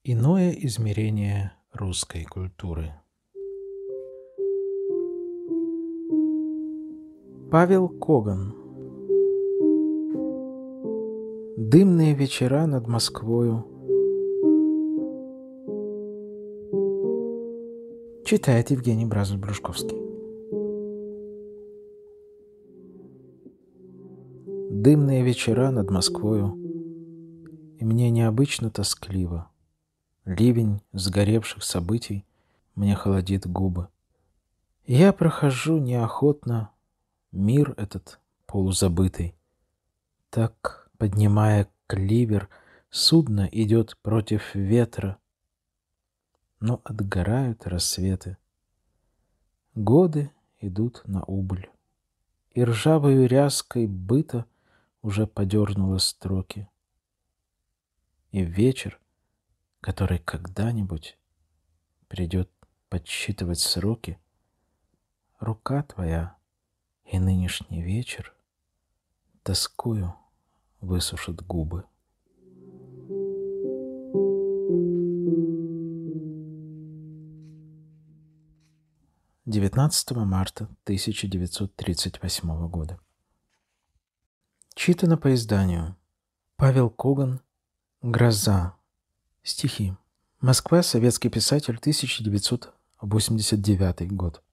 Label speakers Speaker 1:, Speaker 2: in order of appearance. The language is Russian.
Speaker 1: Иное измерение русской культуры. Павел Коган. Дымные вечера над Москвою. Читает Евгений Бразов-Брушковский. Дымные вечера над Москвою, и мне необычно тоскливо. Ливень сгоревших событий мне холодит губы. Я прохожу неохотно мир этот полузабытый. Так, поднимая кливер, судно идет против ветра. Но отгорают рассветы. Годы идут на убыль. И ржавою ряской быта уже подернула строки. И вечер, который когда-нибудь придет подсчитывать сроки, рука твоя и нынешний вечер тоскою высушат губы. Марта 1938 года. Читано по изданию. Павел Коган. Гроза. Стихи. Москва. Советский писатель. 1989 год.